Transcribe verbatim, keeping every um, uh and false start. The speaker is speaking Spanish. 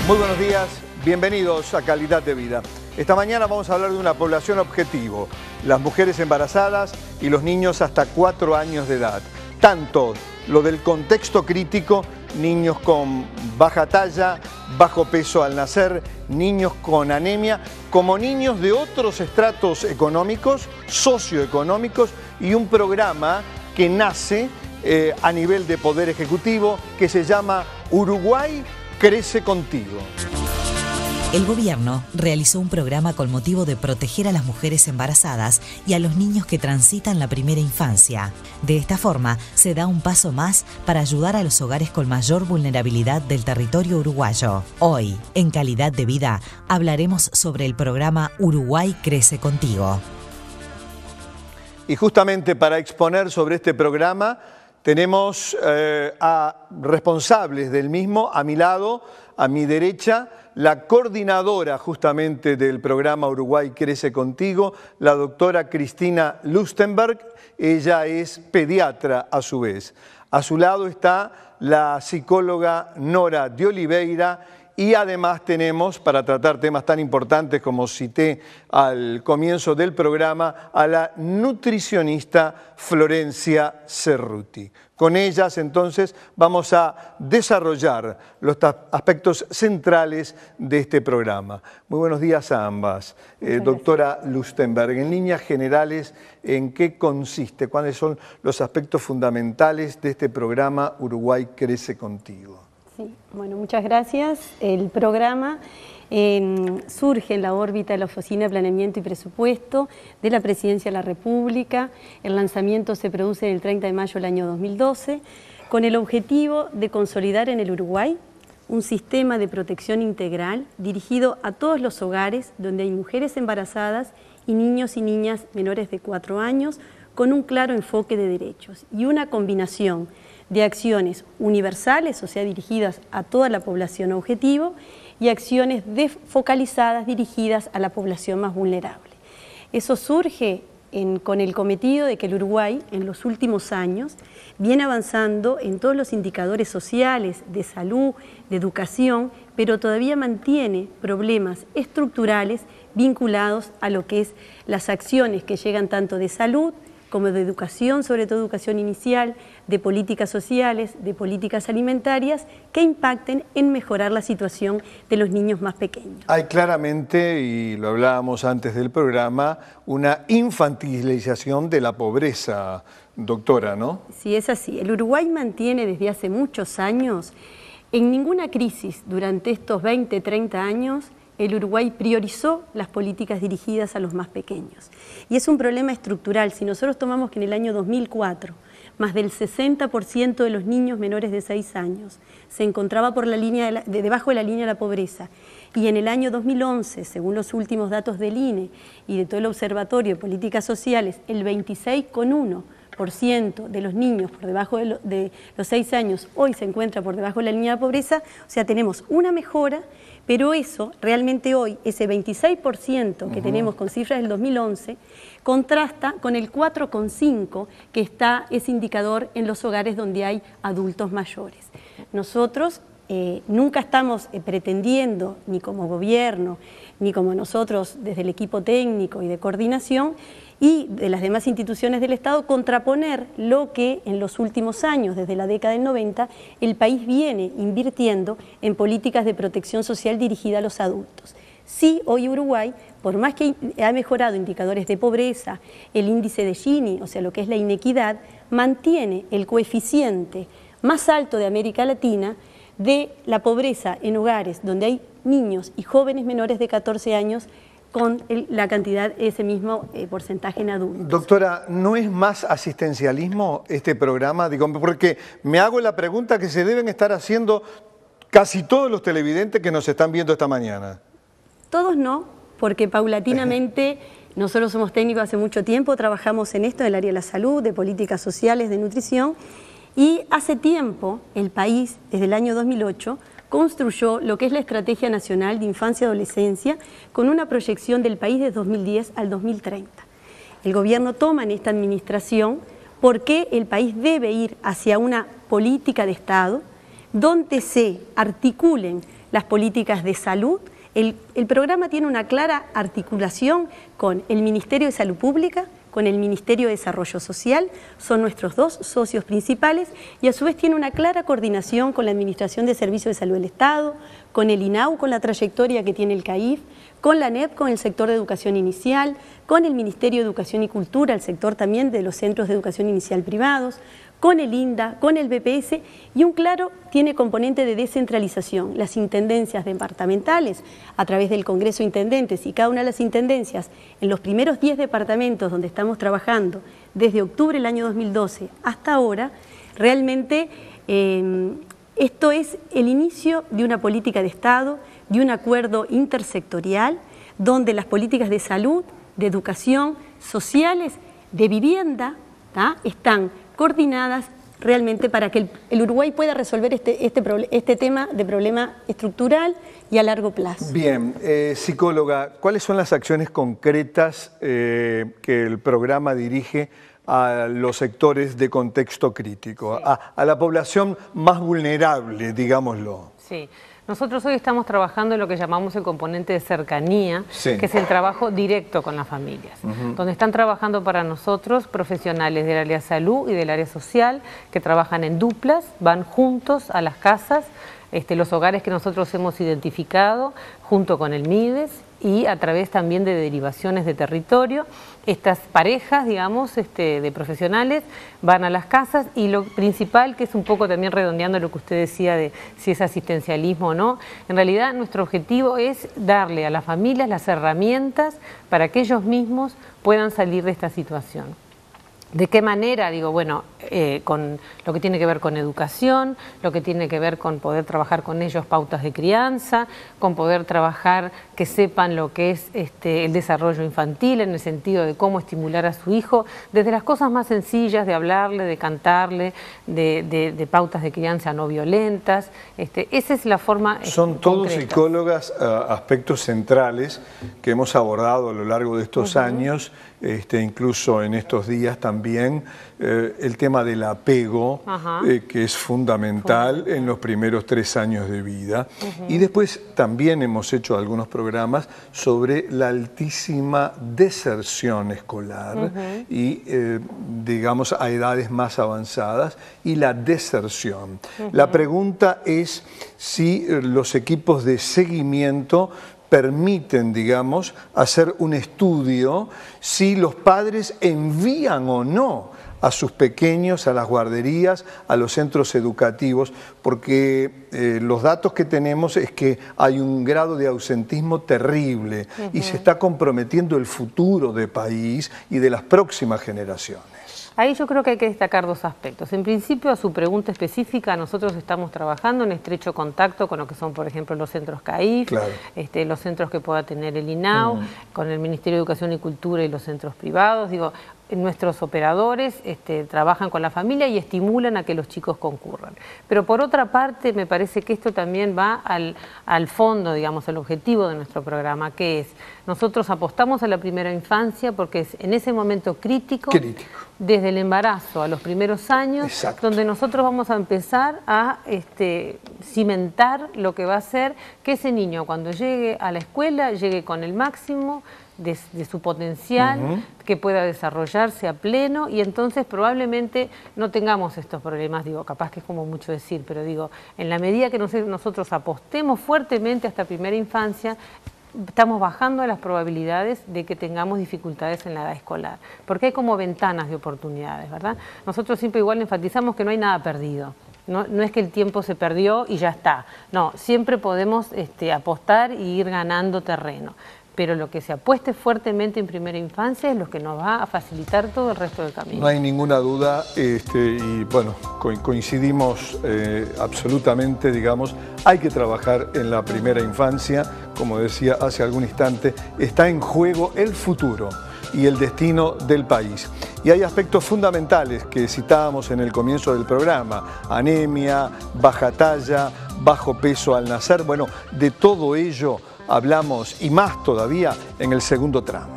Muy buenos días, bienvenidos a Calidad de Vida. Esta mañana vamos a hablar de una población objetivo, las mujeres embarazadas y los niños hasta cuatro años de edad. Tanto lo del contexto crítico, niños con baja talla, bajo peso al nacer, niños con anemia, como niños de otros estratos económicos, socioeconómicos, y un programa que nace eh, a nivel de Poder Ejecutivo que se llama Uruguay Crece Contigo. El gobierno realizó un programa con motivo de proteger a las mujeres embarazadas y a los niños que transitan la primera infancia. De esta forma, se da un paso más para ayudar a los hogares con mayor vulnerabilidad del territorio uruguayo. Hoy, en Calidad de Vida, hablaremos sobre el programa Uruguay Crece Contigo. Y justamente para exponer sobre este programa, tenemos eh, a responsables del mismo. A mi lado, a mi derecha, la coordinadora justamente del programa Uruguay Crece Contigo, la doctora Cristina Lustenberg. Ella es pediatra a su vez. A su lado está la psicóloga Nora de Oliveira. Y además tenemos, para tratar temas tan importantes como cité al comienzo del programa, a la nutricionista Florencia Cerruti. Con ellas, entonces, vamos a desarrollar los aspectos centrales de este programa. Muy buenos días a ambas. Eh, doctora Lustenberg, en líneas generales, ¿en qué consiste? ¿Cuáles son los aspectos fundamentales de este programa Uruguay Crece Contigo? Sí, bueno, muchas gracias. El programa eh, surge en la órbita de la Oficina de Planeamiento y Presupuesto de la Presidencia de la República. El lanzamiento se produce el treinta de mayo del año dos mil doce, con el objetivo de consolidar en el Uruguay un sistema de protección integral dirigido a todos los hogares donde hay mujeres embarazadas y niños y niñas menores de cuatro años, con un claro enfoque de derechos y una combinación de acciones universales, o sea, dirigidas a toda la población objetivo, y acciones focalizadas dirigidas a la población más vulnerable. Eso surge en, con el cometido de que el Uruguay, en los últimos años, viene avanzando en todos los indicadores sociales, de salud, de educación, pero todavía mantiene problemas estructurales vinculados a lo que es las acciones que llegan tanto de salud, como de educación, sobre todo educación inicial, de políticas sociales, de políticas alimentarias, que impacten en mejorar la situación de los niños más pequeños. Hay claramente, y lo hablábamos antes del programa, una infantilización de la pobreza, doctora, ¿no? Sí, es así. El Uruguay mantiene desde hace muchos años, en ninguna crisis durante estos veinte, treinta años, el Uruguay priorizó las políticas dirigidas a los más pequeños. Y es un problema estructural. Si nosotros tomamos que en el año dos mil cuatro, más del sesenta por ciento de los niños menores de seis años se encontraba por la línea de la, de, debajo de la línea de la pobreza, y en el año dos mil once, según los últimos datos del I N E y de todo el Observatorio de Políticas Sociales, el veintiséis coma uno por ciento de los niños por debajo de, lo, de los seis años hoy se encuentra por debajo de la línea de pobreza. O sea, tenemos una mejora, pero eso realmente hoy, ese veintiséis por ciento que uh-huh. tenemos con cifras del dos mil once, contrasta con el cuatro coma cinco por ciento que está ese indicador en los hogares donde hay adultos mayores. Nosotros eh, nunca estamos eh, pretendiendo, ni como gobierno, ni como nosotros desde el equipo técnico y de coordinación, y de las demás instituciones del Estado, contraponer lo que en los últimos años, desde la década del noventa, el país viene invirtiendo en políticas de protección social dirigida a los adultos. Sí, hoy Uruguay, por más que ha mejorado indicadores de pobreza, el índice de Gini, o sea, lo que es la inequidad, mantiene el coeficiente más alto de América Latina de la pobreza en hogares donde hay niños y jóvenes menores de catorce años, con el, la cantidad, ese mismo eh, porcentaje en adultos. Doctora, ¿no es más asistencialismo este programa? Digo, porque me hago la pregunta que se deben estar haciendo casi todos los televidentes que nos están viendo esta mañana. Todos no, porque paulatinamente nosotros somos técnicos hace mucho tiempo, trabajamos en esto, en el área de la salud, de políticas sociales, de nutrición, y hace tiempo el país, desde el año dos mil ocho, construyó lo que es la Estrategia Nacional de Infancia y Adolescencia con una proyección del país desde dos mil diez al dos mil treinta. El gobierno toma en esta administración por qué el país debe ir hacia una política de Estado donde se articulen las políticas de salud. El, el programa tiene una clara articulación con el Ministerio de Salud Pública, con el Ministerio de Desarrollo Social, son nuestros dos socios principales, y a su vez tiene una clara coordinación con la Administración de Servicios de Salud del Estado, con el I N A U, con la trayectoria que tiene el C A I F, con la A N E P, con el sector de educación inicial, con el Ministerio de Educación y Cultura, el sector también de los centros de educación inicial privados, con el I N D A, con el B P S, y un claro tiene componente de descentralización. Las intendencias departamentales, a través del Congreso de Intendentes, y cada una de las intendencias, en los primeros diez departamentos donde estamos trabajando, desde octubre del año dos mil doce hasta ahora, realmente eh, esto es el inicio de una política de Estado, de un acuerdo intersectorial, donde las políticas de salud, de educación, sociales, de vivienda, ¿tá? están coordinadas realmente para que el, el Uruguay pueda resolver este, este, este tema de problema estructural y a largo plazo. Bien, eh, psicóloga, ¿cuáles son las acciones concretas eh, que el programa dirige a los sectores de contexto crítico, sí. a, a la población más vulnerable, digámoslo? Sí. Nosotros hoy estamos trabajando en lo que llamamos el componente de cercanía, sí. que es el trabajo directo con las familias, uh-huh. donde están trabajando para nosotros profesionales del área salud y del área social, que trabajan en duplas, van juntos a las casas, este, los hogares que nosotros hemos identificado, junto con el MIDES, y a través también de derivaciones de territorio. Estas parejas, digamos, este, de profesionales van a las casas, y lo principal, que es un poco también redondeando lo que usted decía de si es asistencialismo o no, en realidad nuestro objetivo es darle a las familias las herramientas para que ellos mismos puedan salir de esta situación. ¿De qué manera? Digo, bueno, eh, con lo que tiene que ver con educación, lo que tiene que ver con poder trabajar con ellos pautas de crianza, con poder trabajar que sepan lo que es este, el desarrollo infantil, en el sentido de cómo estimular a su hijo, desde las cosas más sencillas de hablarle, de cantarle, de, de, de pautas de crianza no violentas. Este, esa es la forma Son este, todos, concreta. psicólogas, uh, aspectos centrales que hemos abordado a lo largo de estos uh-huh. años, este, incluso en estos días también, eh, el tema del apego, eh, que es fundamental, fundamental en los primeros tres años de vida. Uh-huh. Y después también hemos hecho algunos programas sobre la altísima deserción escolar uh-huh. y, eh, digamos, a edades más avanzadas, y la deserción. Uh-huh. La pregunta es si los equipos de seguimiento permiten, digamos, hacer un estudio si los padres envían o no a sus pequeños a las guarderías, a los centros educativos, porque eh, los datos que tenemos es que hay un grado de ausentismo terrible uh-huh. y se está comprometiendo el futuro del país y de las próximas generaciones. Ahí yo creo que hay que destacar dos aspectos. En principio, a su pregunta específica, nosotros estamos trabajando en estrecho contacto con lo que son, por ejemplo, los centros C A I F, claro. este, los centros que pueda tener el I N A U, mm. con el Ministerio de Educación y Cultura y los centros privados. Digo, nuestros operadores este, trabajan con la familia y estimulan a que los chicos concurran. Pero por otra parte, me parece que esto también va al, al fondo, digamos, al objetivo de nuestro programa, que es, nosotros apostamos a la primera infancia porque es en ese momento crítico, crítico. desde el embarazo a los primeros años, Exacto. donde nosotros vamos a empezar a este, cimentar lo que va a ser que ese niño, cuando llegue a la escuela, llegue con el máximo De, de su potencial, uh-huh. que pueda desarrollarse a pleno, y entonces probablemente no tengamos estos problemas. Digo, capaz que es como mucho decir, pero digo, en la medida que nos, nosotros apostemos fuertemente a esta primera infancia, estamos bajando las probabilidades de que tengamos dificultades en la edad escolar, porque hay como ventanas de oportunidades, ¿verdad? Nosotros siempre igual enfatizamos que no hay nada perdido. No, no es que el tiempo se perdió y ya está. No, siempre podemos este, apostar y ir ganando terreno. Pero lo que se apueste fuertemente en primera infancia es lo que nos va a facilitar todo el resto del camino. No hay ninguna duda, este, y bueno, co coincidimos eh, absolutamente, digamos, hay que trabajar en la primera infancia, como decía hace algún instante, está en juego el futuro y el destino del país. Y hay aspectos fundamentales que citábamos en el comienzo del programa: anemia, baja talla, bajo peso al nacer. Bueno, de todo ello hablamos, y más todavía, en el segundo tramo.